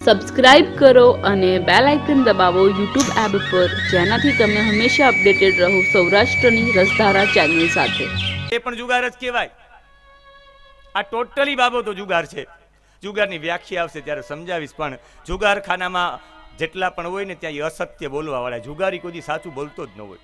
Subscribe કરો અને bell icon દબાવો યુટ્યુબ એપ પર, જેનાથી તમે હંમેશા અપડેટેડ રહો સૌરાષ્ટ્રની રસધારા ચેનલ સાથે. એ પણ જુગાર જ કહેવાય. આ ટોટલી બાબતો જુગાર છે. જુગારની વ્યાખ્યા આવશે ત્યારે સમજાવીશ. પણ જુગારખાનામાં જેટલા પણ હોય ને ત્યાં અસત્ય બોલવા વાળા, જુગારી કોઈ સાચું બોલતો જ ન હોય.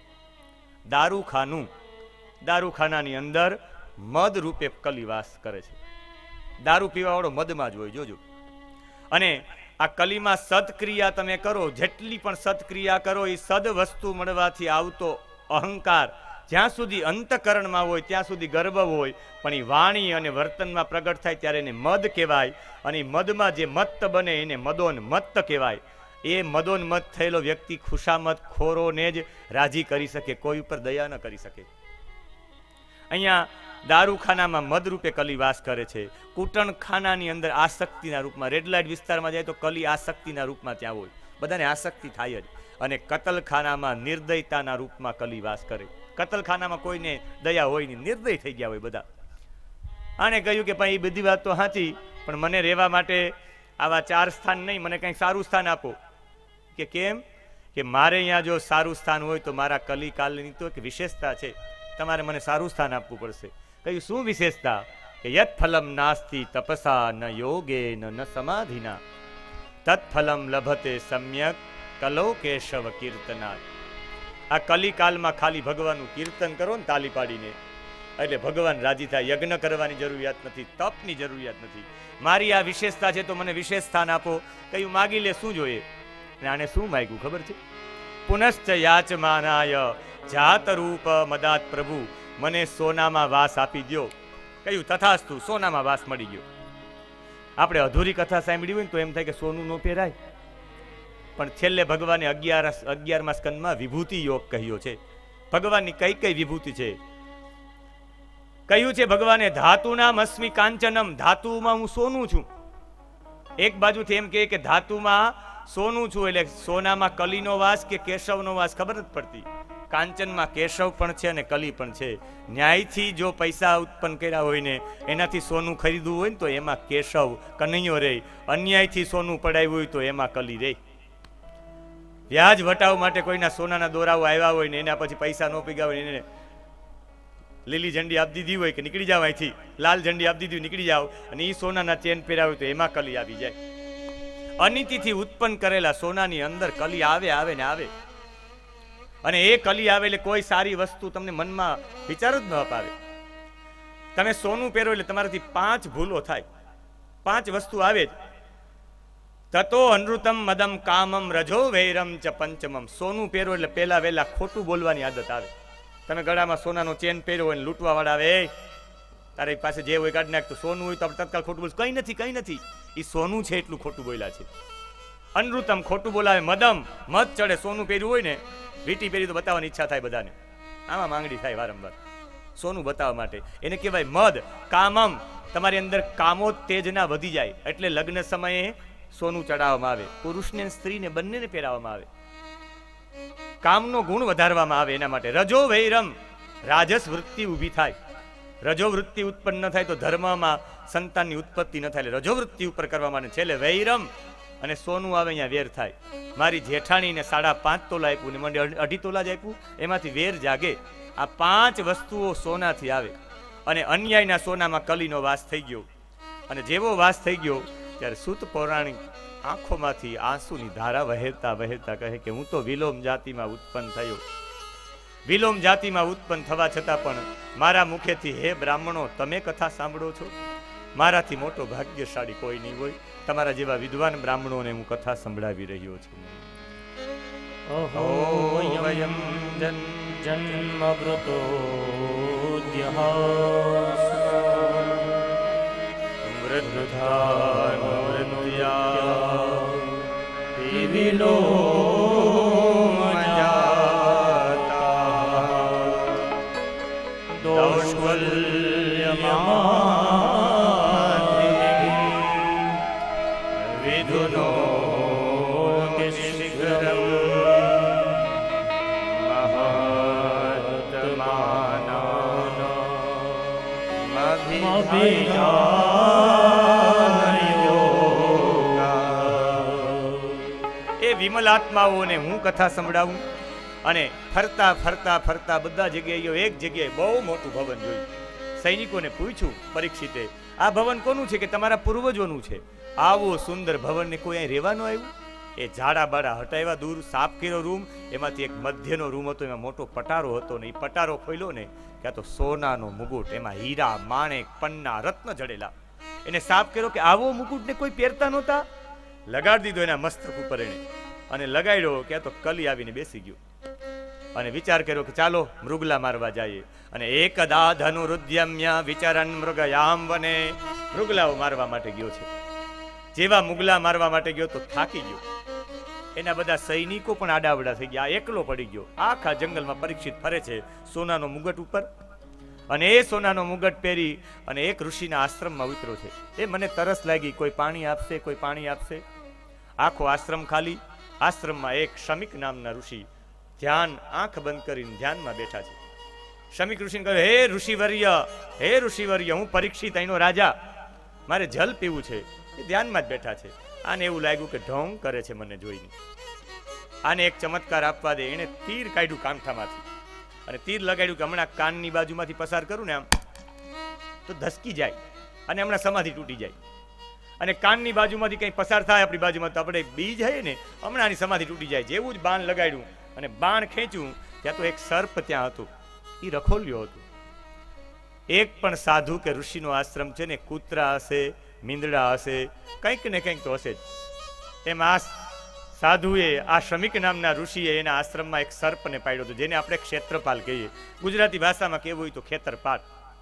દારૂખાનાની અંદર મદ રૂપે કલી વાસ કરે છે. દારૂ પીવા વાળો મદમાં જ હોય, જોજો. અને આ કલીમાં સત્ક્રિયા તમે કરો, જેટલી પણ સત્ક્રિયા કરો, એ સદ વસ્તુ મળવાથી આવતો અહંકાર જ્યાં સુધી અંતકરણમાં હોય ત્યાં સુધી ગર્વ હોય, પણ એ વાણી અને વર્તનમાં પ્રગટ થાય ત્યારે એને મદ કહેવાય. અને મદમાં જે મત્ત બને એને મદોન્મત્ત કહેવાય. એ મદોન્મત્ત થયેલો વ્યક્તિ ખુશામત ખોરોને જ રાજી કરી શકે, કોઈ ઉપર દયા ન કરી શકે. અહીંયા દારૂખાનામાં મદ રૂપે કલી વાસ કરે છે. કૂટણખાનાની અંદર આસક્તિના રૂપમાં, રેડ લાઇટ વિસ્તારમાં જાય તો કલી આસક્તિના રૂપમાં ત્યાં હોય, બધાને આસક્તિ થાય જ. અને કતલખાનામાં નિર્દયતાના રૂપમાં કલી વાસ કરે. કતલખાનામાં કોઈને દયા હોય નહીં, નિર્દય થઈ ગયા હોય બધા. આને કહ્યું કે ભાઈ એ બધી વાત તો સાચી, પણ મને રહેવા માટે આવા 4 સ્થાન નહીં, મને કંઈક સારું સ્થાન આપો. કે કેમ? કે મારે અહીંયા જો સારું સ્થાન હોય તો મારા કલિકાલની તો એક વિશેષતા છે, તમારે મને સારું સ્થાન આપવું પડશે. કહ્યું શું વિશેષતા? કે યત ફલમ નાસ્તિ તપસા ન યોગે ન સમાધિના તત્ફલમ લભતે સમ્યક કલો કેશવ કીર્તનાથ. આ કલિકાલમાં ખાલી ભગવાનનું કીર્તન કરો ને તાલી પાડીને, એટલે ભગવાન રાજી થાય. યજ્ઞ કરવાની જરૂરિયાત નથી, તપની જરૂરિયાત નથી. મારી આ વિશેષતા છે તો મને વિશેષ સ્થાન આપો. કહ્યું માગી લે, શું જોઈએ? અને આને શું માગ્યું ખબર છે? પુનશ્ચ યાચમાનાય જાત રૂપ મદાત પ્રભુ, મને સોનામાં વાસ આપી દો. કહ્યું તથાસ્તુ, સોનામાં વાસ મળી ગયો. આપણે અધૂરી કથા સાંભળી હોય ને તો એમ થાય કે સોનું નો પહેરાય, પણ છેલ્લે ભગવાને 11મા સ્કંદમાં વિભૂતિ યોગ કહ્યો છે. ભગવાનની કઈ કઈ વિભૂતિ છે કહ્યું છે. ભગવાને ધાતુનામ અસ્મિ કાંચનમ, ધાતુમાં હું સોનું છું. એક બાજુથી એમ કે ધાતુમાં સોનું છું એટલે સોનામાં કલીનો વાસ કે કેશવનો વાસ ખબર નથી પડતી. કાંચનમાં કેશવ પણ છે અને કલી પણ છે. ન્યાયથી જો પૈસા ઉત્પન્ન કર્યા હોય ને એનાથી સોનું ખરીદવું હોય ને તો એમાં કેશવ કનૈયો રહે. અન્યાયથી સોનું પડાવ્યું હોય તો એમાં કલી રહે. વ્યાજ વટાવ માટે કોઈના સોનાના દોરાઓ આવ્યા હોય ને એના પછી પૈસા ન પીગા હોય એને લીલી ઝંડી આપી દીધી હોય કે નીકળી જાવ અહીંથી, લાલ ઝંડી આપી દીધી નીકળી જાવ, અને એ સોનાના ચેન પહેર્યા હોય તો એમાં કલી આવી જાય. અનિતિથી ઉત્પન્ન કરેલા સોનાની અંદર કલી આવે ને આવે. અને એ કલી આવે એટલે કોઈ સારી વસ્તુ તમને મનમાં વિચાર જ ન અપાવે. તમે સોનું પહેરો એટલે તમારાથી 5 ભૂલો થાય, 5 વસ્તુ આવે જ. તતો અનૃતમ મદમ કામમ રજો વૈરમ ચ પંચમમ. સોનું પહેરો એટલે પહેલા વહેલા ખોટું બોલવાની આદત આવે. તમે ગળામાં સોનાનો ચેન પહેર્યો હોય, લૂંટવા વાળા આવે, તારી પાસે જે હોય કાઢી નાખ. તો સોનું હોય તો આપણે તત્કાલ ખોટું બોલ, કઈ નથી, એ સોનું છે એટલું ખોટું બોલ્યા છે. અનૃતમ ખોટું બોલાવે, મદમ મત ચડે. સોનું પહેર્યું હોય ને, વીટી પહેરી તો બતાવવાની ઈચ્છા થાય બધાને, આમાં માંગણી થાય વારંવાર સોનું બતાવવા માટે. એને કહેવાય મદ. કામમ, તમારી અંદર કામોત્તેજના વધી જાય એટલે લગ્ન સમયે સોનું ચડાવવામાં આવે. પુરુષને સ્ત્રીને બંનેને પહેરાવવામાં આવે, કામનો ગુણ વધારવામાં આવે એના માટે. રજો વૈરમ, રાજસ વૃત્તિ ઊભી થાય. રજો વૃત્તિ ઉત્પન્ન ન થાય તો ધર્મમાં સંતાનની ઉત્પત્તિ ન થાય. રજો વૃત્તિ ઉપર કરવા માટે છેલ્લે વૈરમ અને સોનું આવે અહીંયા વેર થાય. મારી જેઠાણીને 5.5 તોલા આપ્યું ને મને 2.5 તોલા જ આપ્યું, એમાંથી વેર જાગે. આ 5 વસ્તુઓ સોનાથી આવે. અને અન્યાયના સોનામાં કલીનો વાસ થઈ ગયો. અને જેવો વાસ થઈ ગયો ત્યારે સૂત પૌરાણિક આંખોમાંથી આંસુની ધારા વહેતા કહે કે હું તો વિલોમ જાતિમાં ઉત્પન્ન થયો. વિલોમ જાતિમાં ઉત્પન્ન થવા છતાં પણ મારા મુખેથી હે બ્રાહ્મણો તમે કથા સાંભળો છો. મારાથી મોટો ભાગ્યશાળી કોઈ નહીં હોય. તમારા જેવા વિદ્વાન બ્રાહ્મણોને હું કથા સંભળાવી રહ્યો છું. વયમ જન્મવૃતો વિધુનો શિખરમ મહાત્માના એ વિમલ આત્માઓને હું કથા સંભળાવું. અને ફરતા ફરતા ફરતા બધા જગ્યાએ એક જગ્યાએ બહુ મોટું ભવન જોયું. સૈનિકોને પૂછ્યું પરીક્ષિતે, આ ભવન કોનું છે? કે તમારા પૂર્વજોનું છે. આવું સુંદર ભવનને કોઈ અહીં રહેવા ન આવ્યું? એ ઝાડા બાડા હટાવ્યા, દૂર સાફ કર્યો રૂમ. એમાંથી એક મધ્યનો રૂમ હતો, એમાં મોટો પટારો હતો ને એ પટારો ખોલ્યો ને ક્યાં તો સોનાનો મુગુટ, એમાં હીરા માણેક પન્ના રત્ન જડેલા. એને સાફ કર્યો કે આવો મુકુટ ને કોઈ પહેરતા નહોતા. લગાડી દીધો એના મસ્તક ઉપર એને, અને લગાડ્યો ક્યાં તો કલી આવીને બેસી ગયો. અને વિચાર કર્યો કે ચાલો મૃગલા મારવા જઈએ. અને એકદા ધનુરુદ્યમ્ય વિચરન મૃગયામ વને, મૃગલાઓ મારવા માટે ગયો છે. જેવા મુગલા મારવા માટે ગયો તો થાકી ગયો. એના બધા સૈનિકો પણ આડાવડા થઈ ગયા. એકલો પડી ગયો. આખા જંગલમાં પરીક્ષિત ફરે છે સોનાનો મુગટ ઉપર. અને એ સોનાનો મુગટ પહેરી અને એક ઋષિના આશ્રમમાં ઉતર્યો છે. એ મને તરસ લાગી, કોઈ પાણી આપશે, કોઈ પાણી આપશે. આખો આશ્રમ ખાલી. આશ્રમમાં એક શમિક નામના ઋષિ ધ્યાન, આંખ બંધ કરીને ધ્યાનમાં બેઠા છે. શમિક ઋષિને કહ્યું, હે ઋષિવર્ય, હે ઋષિવર્ય, હું પરીક્ષિત અહીંનો રાજા, મારે જલ પીવું છે. એ ધ્યાનમાં જ બેઠા છે. આને એવું લાગ્યું કે ઢોંગ કરે છે મને જોઈને. આને એક ચમત્કાર આપવા દે. એને તીર કાઢ્યું કાંઠામાંથી અને તીર લગાડ્યું કે હમણાં કાનની બાજુમાંથી પસાર કરું ને આમ તો ધસકી જાય અને હમણાં સમાધિ તૂટી જાય. અને કાનની બાજુમાંથી કંઈ પસાર થાય આપણી બાજુમાં તો આપણે બી જાય ને, હમણાં આની સમાધિ તૂટી જાય. જેવું જ બાણ લગાડ્યું અને બાણ ખેંચ્યું ત્યાં તો એક સર્પ ત્યાં હતું. એ રખોલ્યો હતું. એક પણ સાધુ કે ઋષિનો આશ્રમ છે ને કૂતરા હશે, મીંદડા હશે, કંઈક ને કંઈક તો હશે જ. એમ આ સાધુએ, આ શ્રમિક નામના ઋષિએ એના આશ્રમમાં એક સર્પને પાડ્યો હતો, જેને આપણે ક્ષેત્રપાલ કહીએ. ગુજરાતી ભાષામાં કહેવું હોય તો ખેતરપાળ.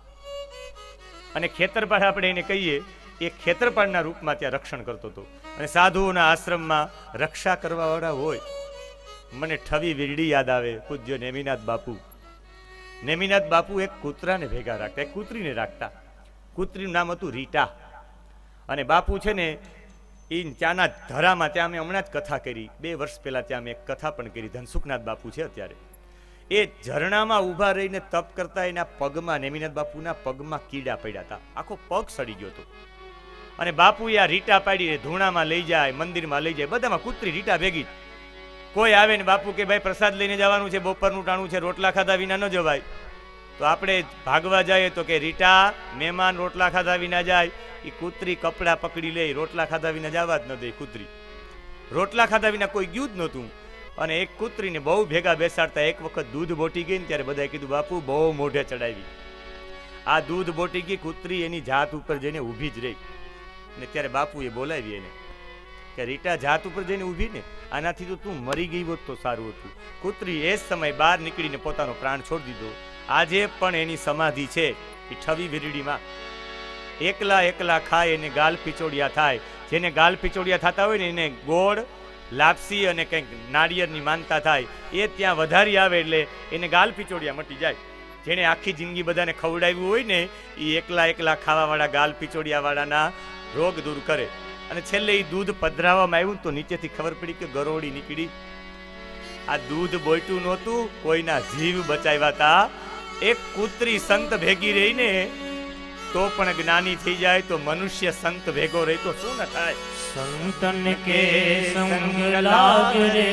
અને ખેતરપાળ આપણે એને કહીએ. એ ખેતરપાળના રૂપમાં ત્યાં રક્ષણ કરતો હતો. અને સાધુઓના આશ્રમમાં રક્ષા કરવા વાળા હોય. મને ઠવી વીરડી યાદ આવે, પૂજ્ય નેમિનાથ બાપુ. નેમિનાથ બાપુ એક કૂતરાને ભેગા રાખતા, એક કૂતરીને રાખતા. કૂતરીનું નામ હતું રીટા. અને બાપુ છે ને એ ત્યાંના ધરામાં, ત્યાં અમે હમણાં જ કથા કરી, 2 વર્ષ પહેલા ત્યાં અમે એક કથા પણ કરી. ધનસુખનાથ બાપુ છે અત્યારે. એ ઝરણામાં ઊભા રહીને તપ કરતા. એના પગમાં, નેમિનાથ બાપુના પગમાં કીડા પડ્યા હતા. આખો પગ સડી ગયો હતો. અને બાપુએ આ રીટા પાડીને ધૂણામાં લઈ જાય, મંદિરમાં લઈ જાય, બધામાં કૂતરી રીટા ભેગી. કોઈ આવે ને બાપુ કે ભાઈ પ્રસાદ લઈને જવાનું છે, બપોરનું ટાણું છે, રોટલા ખાધા વિના ન જવાય. તો આપણે ભાગવા જઈએ તો કે રીટા, મહેમાન રોટલા ખાધા વિના જાય. એ કૂતરી કપડા પકડી લે, રોટલા ખાધા વિના જવા જ ન દે. કૂતરી રોટલા ખાધા વિના કોઈ ગયું જ નહોતું. અને એક કૂતરીને બહુ ભેગા બેસાડતા. એક વખત દૂધ બોટી ગઈ ને ત્યારે બધાએ કીધું બાપુ બહુ મોઢે ચડાવી. આ દૂધ બોટી ગઈ, કૂતરી એની જાત ઉપર જઈને ઊભી જ રહી. ને ત્યારે બાપુએ બોલાવી એને કે રીટા, જાત ઉપર જઈને ઊભી ને, આનાથી તો તું મરી ગઈ હોત તો સારું હતું. કૂતરી એ સમય બહાર નીકળીને પોતાનો પ્રાણ છોડી દીધો. આજે પણ એની સમાધિ છે એ ઠવી વીરડીમાં. એકલા એકલા ખાય એને ગાલ પીચોડિયા થાય. જેને ગાલ પીચોડિયા થતા હોય ને એને ગોળ, લાપસી અને કંઈક નાળિયેરની માનતા થાય. એ ત્યાં વધારી આવે એટલે એને ગાલ પીચોડિયા મટી જાય. જેને આખી જિંદગી બધાને ખવડાવ્યું હોય ને એ એકલા એકલા ખાવાવાળા ગાલ પીચોડિયાવાળાના રોગ દૂર કરે. અને છેલ્લે એ દૂધ પધરાવવામાં આવ્યું તો નીચેથી ખબર પડી કે ગરોળી નીકળી. આ દૂધ બોયટું નહોતું, કોઈના જીવ બચાવ્યા હતા. એક કૂતરી સંત ભેગી રહીને તો પણ જ્ઞાની થઈ જાય, તો મનુષ્ય સંત ભેગો રહે તો શું ન થાય. સંતન કે સંગ લાગ રે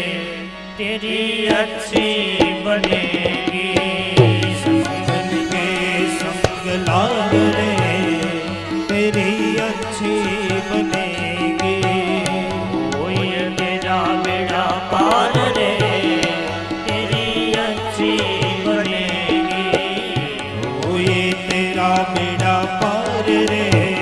તેરી અચ્છી બનેગી. સંતન કે સંગ લાગ રે તેરી અચ્છી બનેગી. હોય તેરા બેડા પાર રે તેરી અચ્છી બનેગી. હોય તેરા બેડા પાર રે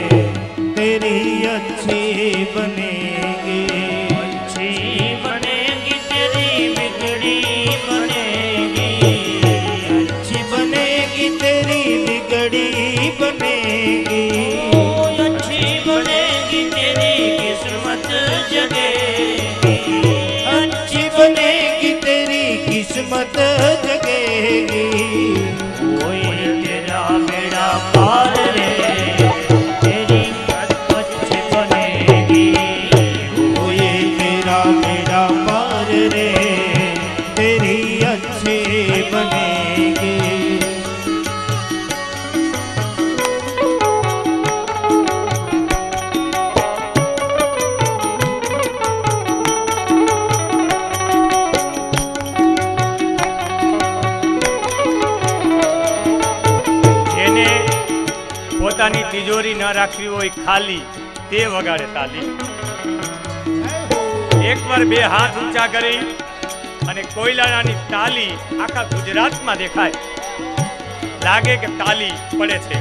तेरी अच्छी बनेगी. अच्छी बनेगी तेरी बिगड़ी बनेगी. अच्छी बनेगी तेरी बिगड़ी बनेगी. अच्छी बनेगी तेरी किस्मत जगेगी. अच्छी बनेगी तेरी किस्मत जगेगी. कोई तेरा बेड़ा पार रे રાખવી હોય ખાલી તે વગાડે તાલી। એકવાર બે હાથ ઊંચા કરી અને કોયલાની તાલી આખા ગુજરાતમાં દેખાય, લાગે કે તાલી પડે છે।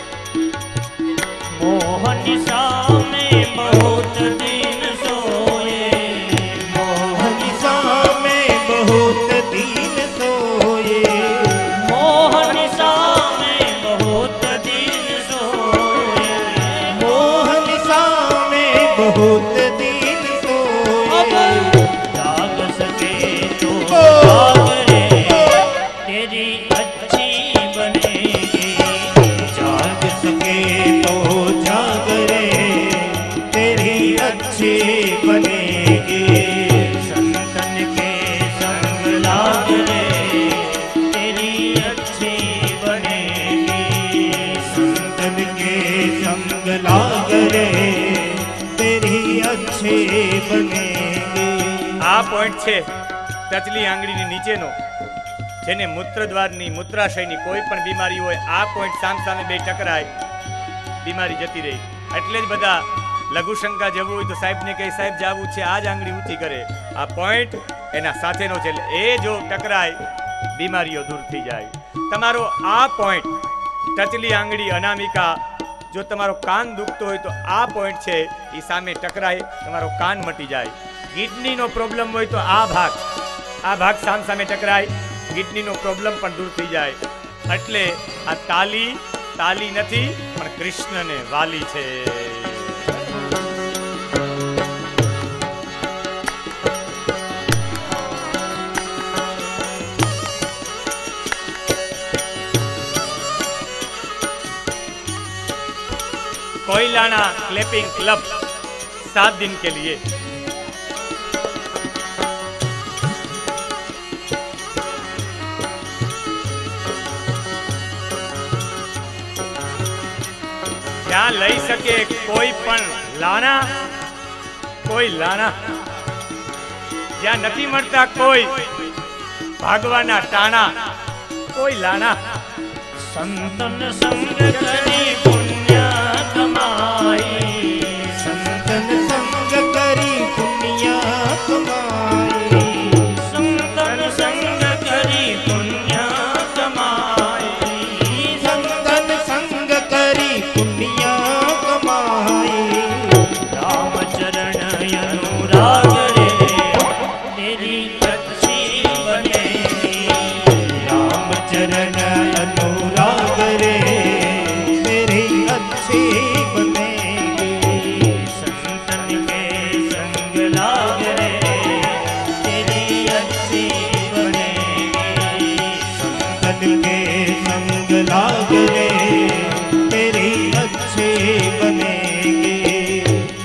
मोहन सामे बहुत दिन सोए, मोहन सामे बहुत दिन सोए, मोहन सामे बहुत दिन सोए, मोहन सामे बहुत दिन सोए। जाग सके तो जाग रे तेरी अच्छी बनेगी, जाग सके तो जाग रे तेरी अच्छी बनेगी। संतन के संग लाग रे तेरी अच्छी बनेगी, संतन के संग लाग रे तेरी अच्छी बनेगी। આ પોઈન્ટ છે ટચલી આંગળીની નીચેનો, જેને મૂત્રદ્વારની મૂત્રાશયની કોઈ પણ બીમારી હોય, આ પોઈન્ટ સામસામે બે ટકરાય, બીમારી જતી રહી। એટલે જ બધા લઘુશંકા જવું હોય તો સાહેબને કહે સાહેબ જાવું છે, આ જ આંગળી ઊંચી કરે। આ પોઈન્ટ એના સાથેનો છે, એટલે એ જો ટકરાય બીમારીઓ દૂર થઈ જાય। તમારો આ પોઈન્ટ ટચલી આંગળી અનામિકા, જો તમારો કાન દુખતો હોય તો આ પોઈન્ટ છે એ સામે ટકરાય, તમારો કાન મટી જાય। કિડનીનો પ્રોબ્લેમ હોય તો આ ભાગ સામે ટકરાય, કિડનીનો પ્રોબ્લેમ પણ દૂર થઈ જાય। એટલે આ તાલી નથી પણ કૃષ્ણને વાલી છે। कोयलाना क्लैपिंग क्लब 7 दिन के लिए। જ્યાં લઈ શકે કોઈ પણ લાના, જ્યાં નથી મળતા કોઈ ભાગવાના ટાણા, કોઈ લાના। संतन संग करी पुण्य कमाई, संतन संग करी पुण्य कमाई, संतन संग करी पुण्य कमाई, संतन संग करी पुण्य कमाई। राम चरण अनुराग रे तेरी अच्छी बनेगी, राम चरण अनुराग रे तेरी अच्छी बनेगी। संतन के संग लाग रे तेरी अच्छी बनेगी, संतन के संग लाग रे तेरी अच्छी बनेगी।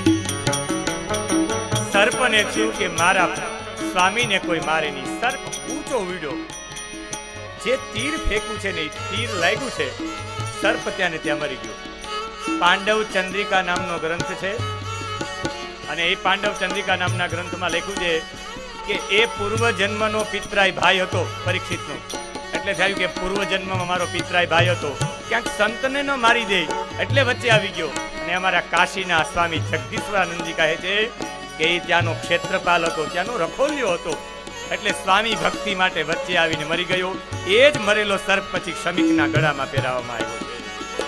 સર્પને થયું કે મારા સ્વામીને કોઈ મારે નહીં। સર્પ ઊંચો ઉડ્યો, જે તીર ફેંક્યું છે ને એ તીર લાગ્યું છે, સર્પ ત્યાં ને ત્યાં મરી ગયો। પાંડવ ચંદ્રિકા નામનો ગ્રંથ છે, અને એ પાંડવ ચંદ્રિકા નામના ગ્રંથમાં લખ્યું છે કે એ પૂર્વજન્મનો પિતરાય ભાઈ હતો પરીક્ષિતનો। એટલે થયું કે પૂર્વજન્મમાં મારો પિતરાય ભાઈ હતો, ક્યાંક સંતને ન મારી દે એટલે વચ્ચે આવી ગયો। અને અમારા કાશીના સ્વામી જગદીશ્વરાનંદજી કહે છે કે એ ત્યાંનો ક્ષેત્રપાલ હતો, ત્યાંનો રખોલ્યો હતો, એટલે સ્વામી ભક્તિ માટે વચ્ચે આવીને મરી ગયો। એ જ મરેલો સર્પ પછી ક્ષમિકના ગળામાં પહેરાવવામાં આવ્યો છે।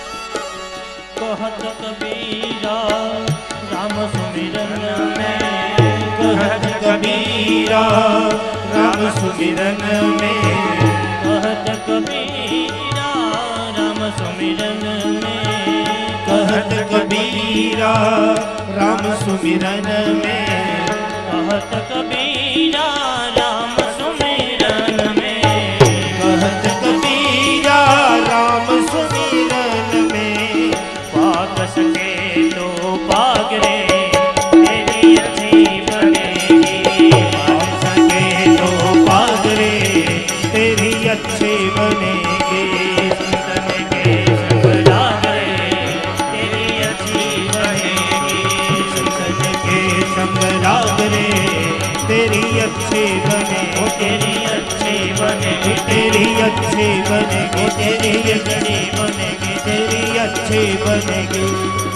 कहत कबीरा राम सुमिरन में, कहत कबीरा राम सुमिरन में, कहत कबीरा राम सुमिरन में, कहत कबीरा राम सुमिरन में, कहत कबीरा राम सुमिरन में, कहत कबीरा राम सुमिरन में। पाग सके तो पाग रे तेरी अच्छी बनेगी, पाग सके तो पाग रे तेरी अच्छी बनेगी। संतन के संग लाग रे तेरी अच्छी बनेगी, संतन के संग लाग रे तेरी अच्छी बनेगी, तेरी अच्छी बनेगी, तेरी अच्छी बनेगी, तेरी यज्ञनी बनेगी, तेरी अच्छी बनेगी।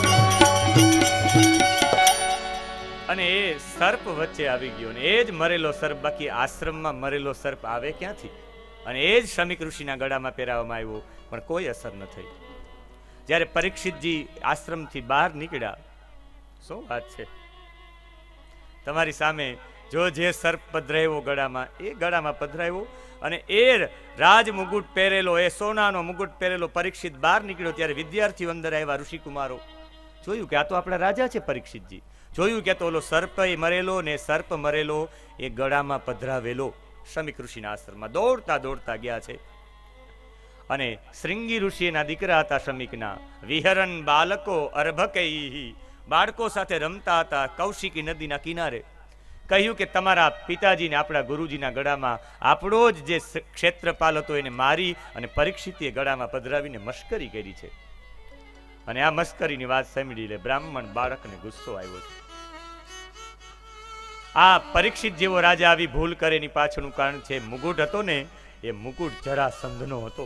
અને એ સર્પ વચ્ચે આવી ગયો ને એ જ મરેલો સર્પ, બાકી આશ્રમમાં મરેલો સર્પ આવે ક્યાંથી? અને એ જ શમીક ઋષિના ગળામાં પહેરાવવામાં આવ્યો, પણ કોઈ અસર ન થઈ. જ્યારે પરીક્ષિતજી આશ્રમથી બહાર નીકળ્યા, શું વાત છે તમારી સામે, જો જે સર્પ પધરાવ્યો ગળામાં, એ ગળામાં પધરાવ્યો અને એ રાજ મુગુટ પહેરેલો, એ સોનાનો મુગુટ પહેરેલો પરીક્ષિત બહાર નીકળ્યો. ત્યારે વિદ્યાર્થીઓ અંદર આવ્યા, ઋષિકુમારો જોયું કે આ તો આપણા રાજા છે પરીક્ષિતજી. જોયું કે તો ઓલો સર્પ મરેલો ને સર્પ મરેલો એ ગળામાં પધરાવેલો શમીક ઋષિના આશ્રમમાં દોડતા દોડતા ગયા છે. અને શ્રીંગી ઋષિ એના દીકરા હતા શમીકના. વિહરન બાલકો અર્ભકૈહિ, બાળકો સાથે રમતા હતા કૌશિકી નદીના કિનારે. કહ્યું કે તમારા પિતાજીને આપણા ગુરુજીના ગળામાં આપણો જ જે ક્ષેત્રપાલ હતો એને મારી અને પરીક્ષિતે ગળામાં પધરાવીને મશ્કરી કરી છે. અને આ મશ્કરીની વાત સાંભળી લે બ્રાહ્મણ બાળકને ગુસ્સો આવ્યો છે. આ પરીક્ષિત જેવો રાજા આવી ભૂલ કરે એની પાછળનું કારણ છે મુગુટ હતો ને, એ મુગુટ જરાસંધનો હતો.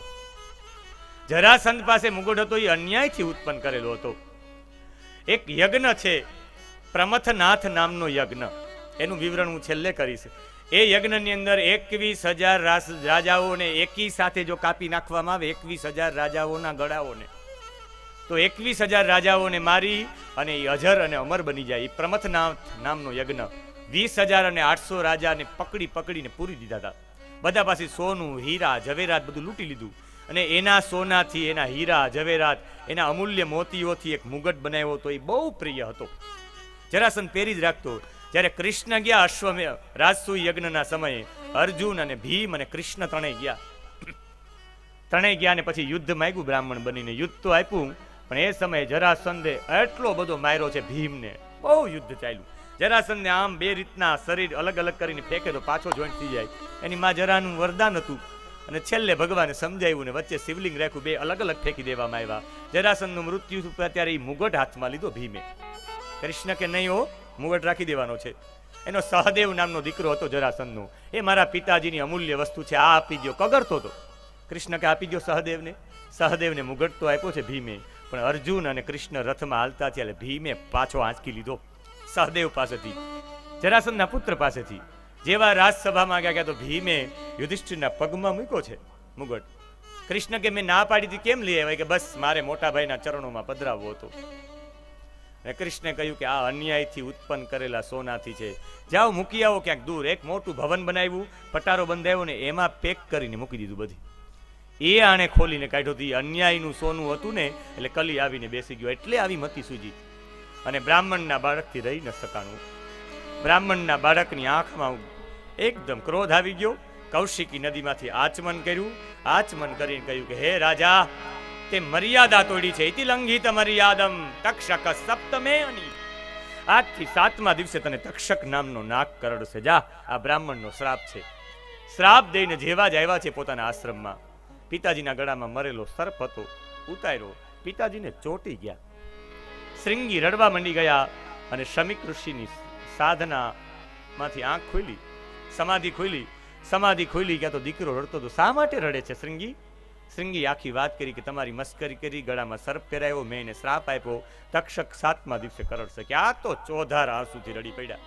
જરાસંધ પાસે મુગુટ હતો, એ અન્યાયથી ઉત્પન્ન કરેલો હતો. એક યજ્ઞ છે પ્રમથનાથ નામનો યજ્ઞ, એનું વિવરણ હું છેલ્લે કરીશ. એ યજ્ઞની અંદર 21,000 રાજાઓને એકી સાથે જો કાપી નાખવામાં આવે, 21,000 રાજાઓના ગળાઓને, તો 21,000 રાજાઓને મારી અને એ અજર અને અમર બની જાય. એ પ્રમથનાથ નામનો યજ્ઞ 20,800 રાજાને પકડીને પૂરી દીધા હતા. બધા પાસે સોનું, હીરા, ઝવેરાત બધું લૂંટી લીધું. અને એના સોનાથી, એના હીરા, ઝવેરાત, એના અમૂલ્ય મોતીઓથી એક મુગટ બનાવ્યો હતો. એ બહુ પ્રિય હતો, જરાસંધ પહેરી જ રાખતો. જ્યારે કૃષ્ણ ગયા અશ્વમેવ રાજસૂય યજ્ઞના સમયે, અર્જુન અને ભીમ અને કૃષ્ણ ત્રણેય ગયા ને પછી યુદ્ધ માંગ્યું બ્રાહ્મણ બનીને. યુદ્ધ તો આપ્યું, પણ એ સમયે જરાસંધે એટલો બધો માર્યો છે ભીમને, બહુ યુદ્ધ ચાલ્યું. જરાસંધને આમ બે રીતના શરીર અલગ અલગ કરીને ફેંકે તો પાછો જોઈન્ટ થઈ જાય. એની માં જરાનું વરદાન હતું અને છેલ્લે ભગવાને સમજાવ્યું ને વચ્ચે શિવલિંગ રાખ્યું, બે અલગ અલગ ફેંકી દેવામાં આવ્યા. જરાસંધનું મૃત્યુ થયું ત્યારે એ મુગટ હાથમાં લીધો ભીમે. કૃષ્ણ કે નહીં, હો મુગટ રાખી દેવાનો છે. એનો સહદેવ નામનો દીકરો હતો જરાસંધનો, એ મારા પિતાજીની અમૂલ્ય વસ્તુ છે, આ આપી દો. કગરતો હતો. કૃષ્ણ કે આપી દો સહદેવને. સહદેવને મુગટ તો આપ્યો છે ભીમે, પણ અર્જુન અને કૃષ્ણ રથમાં હાલતા ત્યારે ભીમે પાછો આંચકી લીધો સહદેવ પાસેથી, જરાસંધના પુત્ર પાસેથી. જેવા રાજસભામાં ગયા તો ભીમે યુધિષ્ઠિરના પગમાં મૂક્યો છે મુગટ. કૃષ્ણ કે મેં ના પાડી હતી, કેમ લઈ આવ્યા? કે બસ મારે મોટા ભાઈના ચરણોમાં પધરાવવો હતો. કૃષ્ણે કહ્યું કે આ અન્યાયથી ઉત્પન્ન કરેલા સોનાથી છે, જાઓ મૂકી આવો ક્યાંક દૂર. એક મોટું ભવન બનાવ્યું, પટારો બંધાવ્યો ને એમાં પેક કરીને મૂકી દીધું બધી. એ આણે ખોલીને કાઢ્યો હતી. અન્યાયનું સોનું હતું ને એટલે કલી આવીને બેસી ગયો, એટલે આવી મતી સૂજી. અને બ્રાહ્મણના બાળકથી રહી ન શકાણું. બ્રાહ્મણના બાળકની આંખમાં એકદમ ક્રોધ આવી ગયો. કૌશિકી નદીમાંથી આચમન કર્યું. આચમન કરીને કહ્યું કે હે રાજા, તે મર્યાદા તોડી છે. ઇતિ લંઘિત મર્યાદમ તક્ષક સપ્તમે અની. આજથી 7મા દિવસે તને તક્ષક નામનો નાગ કરડશે. જા, આ બ્રાહ્મણનો શ્રાપ છે. શ્રાપ દઈને જેવા જ આવ્યા છે પોતાના આશ્રમમાં, પિતાજીના ગળામાં મરેલો સર્પ હતો, ઉતાર્યો, પિતાજીને ચોંટી ગયા. શ્રીંગી રડવા માંડી ગયા અને શમીક ઋષિની સાધનામાંથી આંખ ખોલી, સમાધિ ખોલી ગયા તો દીકરો રડતો હતો. શા માટે રડે છે શ્રીંગી? શ્રીંગી આખી વાત કરી કે તમારી મસ્કરી કરી, ગળામાં સર્પ પહેરાયો, મેં એને શ્રાપ આપ્યો, તક્ષક 7મા દિવસે કરડશે. કે આ તો ચોધાર આંસુથી રડી પડ્યા.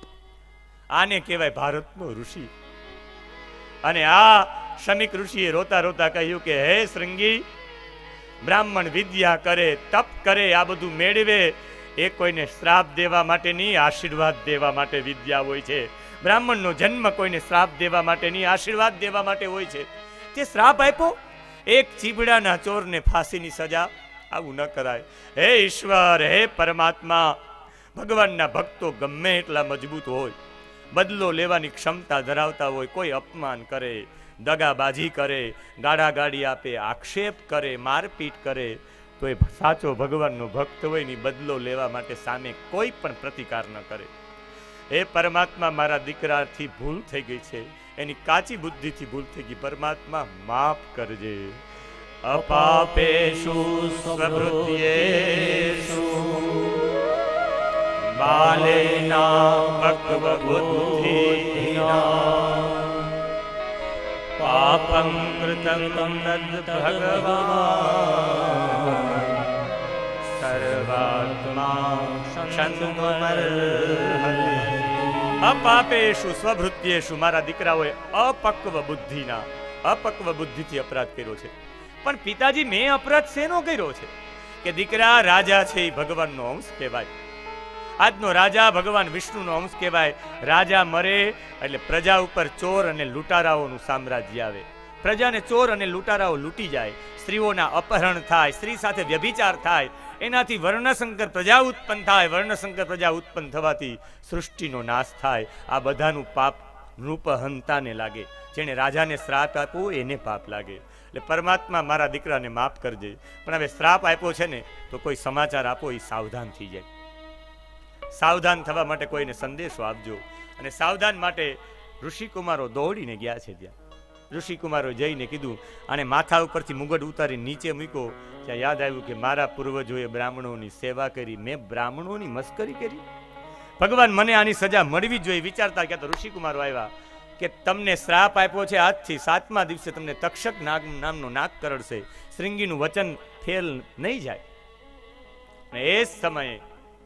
આને કહેવાય ભારતનો ઋષિ. અને આ શમીક ઋષિએ રોતા રોતા કહ્યું કે હે શ્રીંગી, બ્રાહ્મણ વિદ્યા કરે, તપ કરે, આ બધું મેળવે, એ કોઈને શ્રાપ દેવા માટે નહીં, આશીર્વાદ દેવા માટે વિદ્યા હોય છે. બ્રાહ્મણનો જન્મ કોઈને શ્રાપ દેવા માટે નહીં, આશીર્વાદ દેવા માટે હોય છે. તે શ્રાપ આપ્યો, એક ચીબડાના ચોરને ફાંસીની સજા, આવું ન કરાય. હે ઈશ્વર, હે પરમાત્મા, ભગવાનના ભક્તો ગમે એટલા મજબૂત હોય, બદલો લેવાની ક્ષમતા ધરાવતા હોય, કોઈ અપમાન કરે, દગાબાજી કરે, ગાળાગાળી આપે, આક્ષેપ કરે, મારપીટ કરે, તો એ સાચો ભગવાનનો ભક્ત હોય ને બદલો લેવા માટે સામે કોઈ પણ પ્રતિકાર ન કરે. હે પરમાત્મા, મારા દીકરાથી ભૂલ થઈ ગઈ છે, એની કાચી બુદ્ધિથી ભૂલ થઈ ગઈ, પરમાત્મા માફ કરજે. અપાપેષુ સ્વવૃત્યેષુ બાલેના ભગવબુદ્ધિના પાપમ કૃતમ તદ ભગવાન સર્વાત્મા ક્ષંતુમર્હતિ. અપાપેષુ સ્વભૃત્યેષુ, મારા દીકરાઓએ અપક્વ બુદ્ધિના અપક્વ બુદ્ધિથી અપરાધ કર્યો છે. પણ પિતાજી મેં અપરાધ શેનો કર્યો છે? કે દીકરા, રાજા છે એ ભગવાનનો અંશ કહેવાય. આજનો રાજા ભગવાન વિષ્ણુનો અંશ કહેવાય. રાજા મરે એટલે પ્રજા ઉપર ચોર અને લૂંટારાઓનું સામ્રાજ્ય આવે. પ્રજાને ચોર અને લૂંટારાઓ લૂંટી જાય, સ્ત્રીઓના અપહરણ થાય, સ્ત્રી સાથે વ્યભિચાર થાય, એનાથી વર્ણશંકર પ્રજા ઉત્પન્ન થાય. વર્ણશંકર પ્રજા ઉત્પન્ન થવાથી સૃષ્ટિનો નાશ થાય. આ બધાનું પાપ નૃપહંતાને લાગે. જેણે રાજાને શ્રાપ આપ્યો એને પાપ લાગે. એટલે પરમાત્મા, મારા દીકરાને માફ કરજે, પણ હવે શ્રાપ આપ્યો છે ને તો કોઈ સમાચાર આપો, એ સાવધાન થઈ જાય. સાવધાન થવા માટે કોઈને સંદેશો આપજો. અને સાવધાન માટે ઋષિકુમારો દોડીને ગયા છે. ત્યાં ઋષિકુમારો જઈને કીધું, આને માથા ઉપરથી મુગટ ઉતારી નીચે મૂક્યો. ત્યાં યાદ આવ્યું કે મારા પૂર્વજોએ બ્રાહ્મણોની સેવા કરી, મેં બ્રાહ્મણોની મસ્કરી કરી. ભગવાન, મને આની સજા મળવી જોઈએ. વિચારતા કે તો ઋષિકુમારો આવ્યા કે તમને શ્રાપ આપ્યો છે, આજથી 7મા દિવસે તમને તક્ષક નામનો નાગ કરડશે. શ્રીંગીનું વચન ફેલ નહીં જાય. અને એ સમયે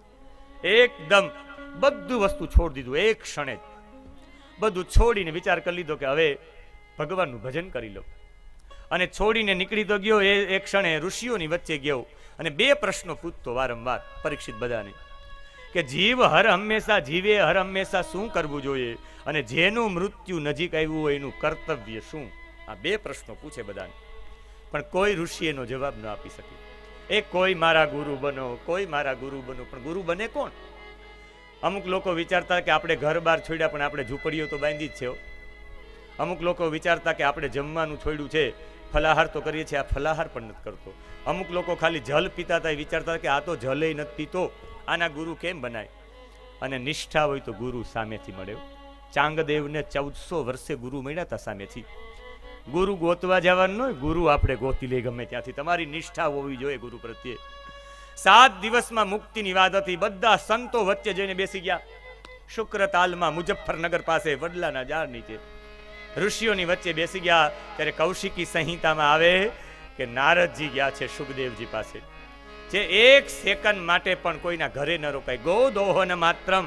એકદમ બધું વસ્તુ છોડી દીધું. એક ક્ષણે બધું છોડીને વિચાર કરી લીધો કે હવે ભગવાનનું ભજન કરી લો. અને છોડીને નીકળી તો ગયો. એ એક ક્ષણે ઋષિઓની વચ્ચે ગયો અને 2 પ્રશ્નો પૂછતો વારંવાર પરીક્ષિત બધાને, કે જીવ જીવે હર હંમેશા શું કરવું જોઈએ, અને જેનું મૃત્યુ નજીક આવ્યું હોય એનું કર્તવ્ય શું? આ 2 પ્રશ્નો પૂછે બધાને. પણ કોઈ ઋષિ એનો જવાબ ન આપી શકે. કોઈ મારા ગુરુ બનો, કોઈ મારા ગુરુ બનો. પણ ગુરુ બને કોણ? અમુક લોકો વિચારતા કે આપણે ઘર બહાર છોડ્યા પણ આપણે ઝૂંપડીઓ તો બાંધી જ છે. અમુક લોકો વિચારતા કે આપણે જમવાનું છોડ્યું છે, ફલાહાર તો કરીએ છીએ, આ ફલાહાર પણ નથી કરતો. અમુક લોકો ખાલી જલ પીતા હતા, વિચારતા કે આ તો જલે નથી પીતો, આના ગુરુ કેમ બનાય? અને નિષ્ઠા હોય તો ગુરુ સામેથી મળ્યો. ચાંગદેવને 1400 વર્ષે ગુરુ મળ્યા હતા સામેથી. ગુરુ ગોતવા જવાનું હોય, ગુરુ આપણે ગોતી લે ગમે ત્યાંથી. તમારી નિષ્ઠા હોવી જોઈએ ગુરુ પ્રત્યે. 7 દિવસમાં મુક્તિની વાત હતી. બધા સંતો વચ્ચે જઈને બેસી ગયા. શુક્ર તાલમાં મુજફ્ફરનગર પાસે વડલાના ઝાડ નીચે ઋષિઓની વચ્ચે બેસી ગયા. ત્યારે કૌશિકી સંહિતામાં આવે કે નારદજી ગયા છે સુખદેવજી પાસે. જે 1 સેકન્ડ માટે પણ કોઈના ઘરે ન રોકાય. ગો દોહન માત્રમ,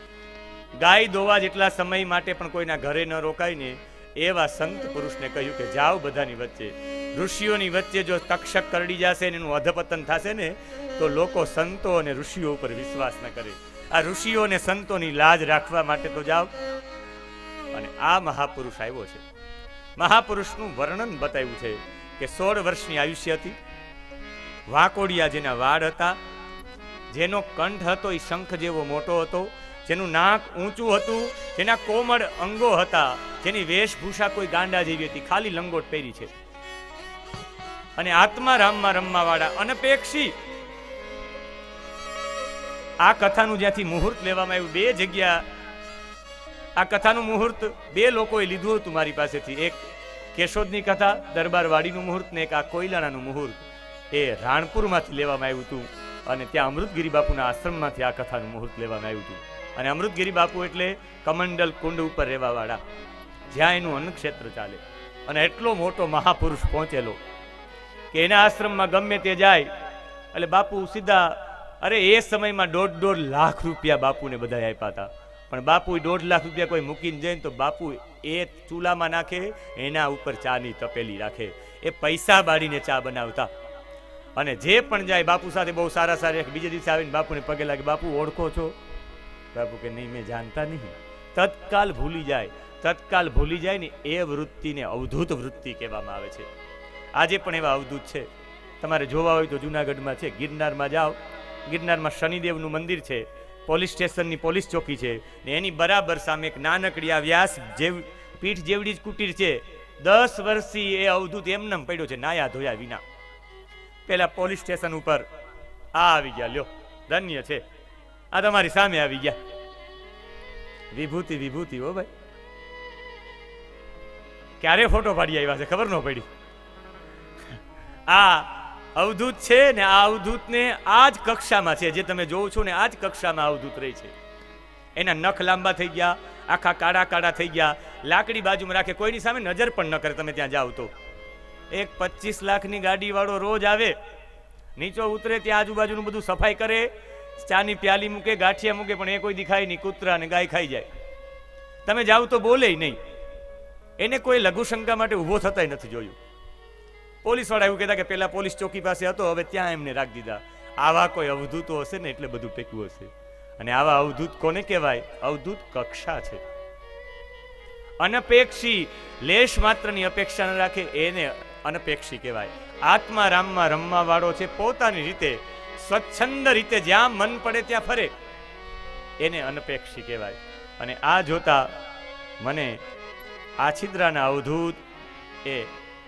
ગાય દોવા જેટલા સમય માટે પણ કોઈના ઘરે ન રોકાય ને એવા સંત પુરુષને કહ્યું કે જાઓ બધાની વચ્ચે. ઋષિઓની વચ્ચે જો તક્ષક કરડી જશે ને એનું અધપતન થશે ને તો લોકો સંતો અને ઋષિઓ ઉપર વિશ્વાસ ન કરે. આ ઋષિઓ અને સંતોની લાજ રાખવા માટે તો જાઓ. અને આ મહાપુરુષ આવ્યો છે. મહાપુરુષનું વર્ણન બતાવ્યું છે કે 16 વર્ષની આયુષ્ય હતી, વાંકોડિયા જેના વાળ હતા, જેનો કંઠ હતો એ શંખ જેવો મોટો હતો, જેનું નાક ઊંચું હતું, જેના કોમળ અંગો હતા, જેની વેશભૂષા કોઈ ગાંડા જેવી હતી, ખાલી લંગોટ પહેરી છે. અને આત્મા રામમાં રમવા વાળા, અનપેક્ષી. આ કથાનું જ્યાંથી મુહૂર્ત લેવામાં આવ્યું, 2 જગ્યા આ કથાનું મુહૂર્ત 2 લોકોએ લીધું હતું મારી પાસેથી. એક કેશોદની કથા દરબારવાડીનું મુહૂર્ત ને એક આ કોયલાણાનું મુહૂર્ત. એ રાણપુરમાંથી લેવામાં આવ્યું હતું અને ત્યાં અમૃતગીરી બાપુના આશ્રમમાંથી આ કથાનું મુહૂર્ત લેવામાં આવ્યું હતું. અને અમૃતગીરી બાપુ એટલે કમંડલ કુંડ ઉપર રહેવા વાળા, જ્યાં એનું અન્નક્ષેત્ર ચાલે. અને એટલો મોટો મહાપુરુષ પહોંચેલો કે એના આશ્રમમાં ગમે તે જાય એટલે બાપુ સીધા, અરે એ સમયમાં 1.5 લાખ રૂપિયા બાપુને બધા આપ્યા હતા. પણ બાપુ 1.5 લાખ રૂપિયા કોઈ મૂકીને જાય તો બાપુ એ ચૂલામાં નાખે, એના ઉપર ચાની તપેલી રાખે. એ પૈસા બાળીને ચા બનાવતા. અને જે પણ જાય બાપુ સાથે બહુ સારા સારા. બીજે દિવસે આવીને બાપુને પગે લાગે, બાપુ ઓળખો છો? બાપુ કે નહીં, મેં જાણતા નહીં. તત્કાલ ભૂલી જાય. તત્કાલ ભૂલી જાય ને એ વૃત્તિને અવધૂત વૃત્તિ કહેવામાં આવે છે. આજે પણ એવા અવધૂત છે. તમારે જોવા હોય તો જુનાગઢમાં છે, ગિરનારમાં જાઓ. ગિરનારમાં શનિદેવનું મંદિર છે, પોલીસ સ્ટેશનની પોલીસ ચોકી છે, ને એની બરાબર સામે એક નાનકડી આ વ્યાસ પીઠ જેવડી જ કુટીર છે. 10 વર્ષથી એ અવધૂત એમનેમ પડ્યો છે, નાયા ધોયા વિના. પેલા પોલીસ સ્ટેશન ઉપર આ આવી ગયા, લ્યો ધન્ય છે, આ તમારી સામે આવી ગયા. વિભૂતિ વિભૂતિ હો ભાઈ. ક્યારે ફોટો પાડી આવ્યા છે ખબર ન પડી. આ અવધૂત છે ને આ અવધૂત ને આ જ કક્ષામાં છે, જે તમે જોવો છો ને આ જ કક્ષામાં અવધૂત રહી છે. એના નખ લાંબા થઈ ગયા, આખા કાળા કાળા થઈ ગયા, લાકડી બાજુમાં રાખે, કોઈની સામે નજર પણ ન કરે. તમે ત્યાં જાઓ તો એક 25 લાખની ગાડી વાળો રોજ આવે, નીચો ઉતરે, ત્યાં આજુબાજુનું બધું સફાઈ કરે, ચાની પ્યાલી મૂકે, ગાંઠિયા મૂકે, પણ એ કોઈ દેખાય નહીં. કૂતરા અને ગાય ખાઈ જાય. તમે જાઓ તો બોલે નહીં. એને કોઈ લઘુશંકા માટે ઊભો થતાય નથી જોયું. પોલીસ વાળા એવું કહેતા કે પેલા પોલીસ ચોકી પાસે હતો, હવે ત્યાં એમને રાખી દીધા. આવા કોઈ અવધૂતો હશે ને એટલે બધું ટેક્યું હશે. અને આવા અવધૂત કોને કહેવાય? અવધૂત કક્ષા છે. અનપેક્ષી, લેશ માત્રની અપેક્ષા ન રાખે એને અનપેક્ષી કહેવાય. આત્મા રામમાં રમવા વાળો છે, પોતાની રીતે સ્વચ્છંદ રીતે જ્યાં મન પડે ત્યાં ફરે, એને અનપેક્ષી કહેવાય. અને આ જોતા મને આ છિદ્રાના અવધૂત એ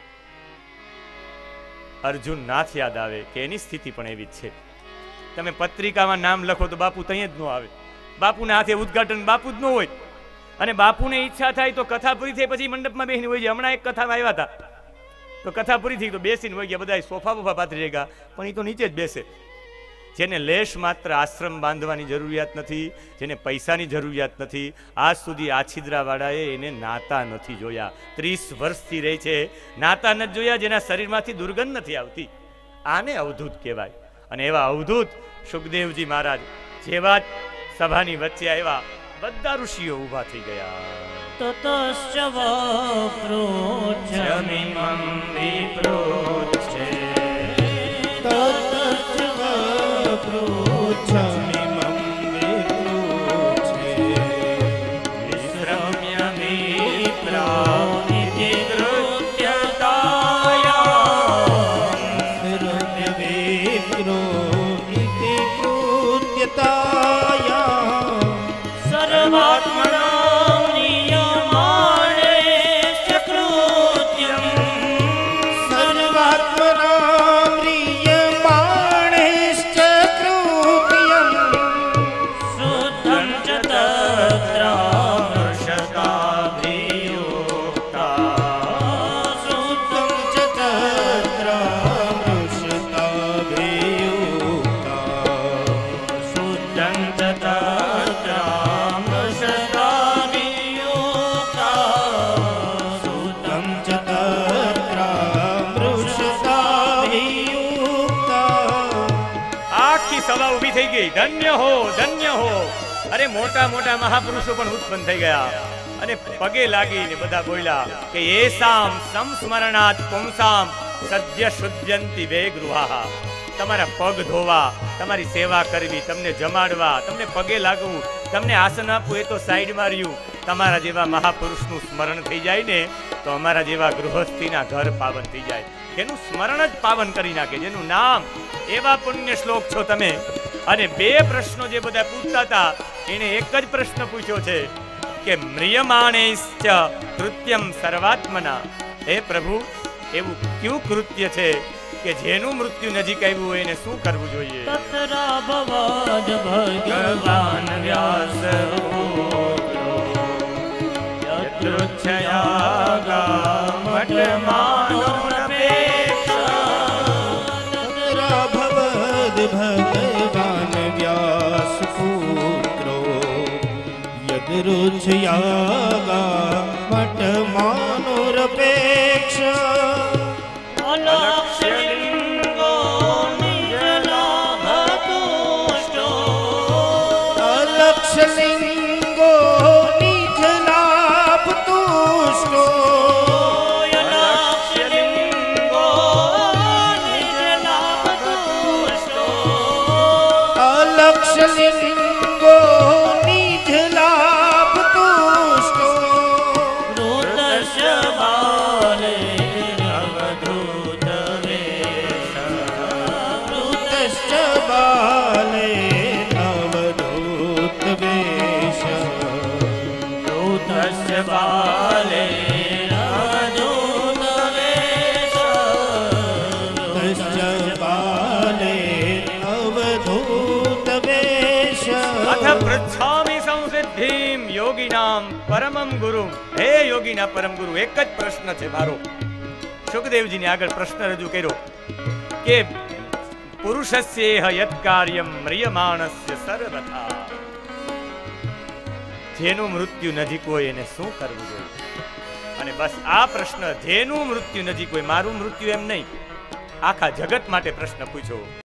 અર્જુન નાથ યાદ આવે કે એની સ્થિતિ પણ એવી જ છે. તમે પત્રિકામાં નામ લખો તો બાપુ ત્યાં જ ન આવે. બાપુના હાથે ઉદ્ઘાટન બાપુ જ ન હોય. અને બાપુને ઈચ્છા થાય તો કથા પૂરી થઈ પછી મંડપમાં બેસીને હોય છે. હમણાં એક કથામાં આવ્યા હતા તો કથા પૂરી થઈ તો બેસીને હોય ગયા, બધા સોફા બોફા પાથરી ગયા, પણ એ તો નીચે જ બેસે. જેને લેશ માત્ર આશ્રમ બાંધવાની જરૂરિયાત નથી, જેને પૈસાની જરૂરિયાત નથી, આજ સુધી આ છિદ્રાવાળાએ એને નાતા નથી જોયા. 30 વર્ષથી રહે છે, નાતા નથી જોયા, જેના શરીરમાંથી દુર્ગંધ નથી આવતી. આને અવધૂત કહેવાય. અને એવા અવધૂત સુખદેવજી મહારાજ જેવા સભાની વચ્ચે આવ્યા, બધા ઋષિઓ ઊભા થઈ ગયા. તતશ્ચ વપ્રોચ્છમિમં વિપ્રોચ્છે વિશ્રમ્ય વિપ્રાનિતિ કૃત્યતાયા સર્વાત્મના નિયમાને ચક્રુત્યમ સભા ઊભી થઈ ગઈ. ધન્ય હો, ધન્ય હો. અરે મોટા મોટા મહાપુરુષો પણ ઉત્પન્ન થઈ ગયા અને પગે લાગીને બધા બોલ્યા કે એસામ સંસ્મરણાત પુંસામ સદ્ય શુદ્ધયંતિ વે ગૃહાહ. તમારા પગ ધોવા, તમારી સેવા કરવી, તમને જમાડવા, તમને પગે લાગવું, તમને આસન આપવું, એ તો સાઈડમાં રહ્યું. તમારા જેવા મહાપુરુષનું સ્મરણ થઈ જાય ને તો અમારા જેવા ગૃહસ્થીના ઘર પાવન થઈ જાય. જેનું સ્મરણ જ પાવન કરી નાખે, જેનું નામ. એવા પુણ્ય શ્લોક છો તમે. અને 2 પ્રશ્નો જે બધા પૂછતા હતા એને એક જ પ્રશ્ન પૂછ્યો છે કે મ્રિયમાણેશ્ચ કૃત્યમ સર્વાત્મના. હે પ્રભુ, એવું કયું કૃત્ય છે કે જેનું મૃત્યુ નજીક આવ્યું હોય એને શું કરવું જોઈએ? તત્રા ભવાદ ભગવાન વ્યાસ ભગવાન વ્યાસ પુત્રો યદૃચ્છયાગા મઠમાનુરપેક્ષ અલક્ષ્યલિંગો નિજલાભતુષ્ટો અલક્ષ્યલિંગો નિજલાભતુષ્ટો અલક્ષ્યલિંગો નિજલાભતુષ્ટો ઋતસ્ય બાલે અવધૂત વેશ ઋતસ્ય બાલે અવધૂત વેશ ઋતસ્ય બાલે અવધૂત વેશ ઋતસ્ય બાલે અવધૂત વેશ અથ પૃચ્છામિ સંસિદ્ધિમ યોગીનામ પરમમ ગુરુ. હે યોગીના પરમ ગુરુ, એક જ પ્રશ્ન છે મારો. સુખદેવજીને આગળ પ્રશ્ન રજૂ કર્યો કે પુરુષસ્ય યત કાર્યમ મ્રિયમાણસ્ય સર્વથા. જેનું મૃત્યુ નજીક હોય એને શું કરવું જોઈએ? અને બસ આ પ્રશ્ન, જેનું મૃત્યુ નજીક હોય, મારું મૃત્યુ એમ નહીં, આખા જગત માટે પ્રશ્ન પૂછો.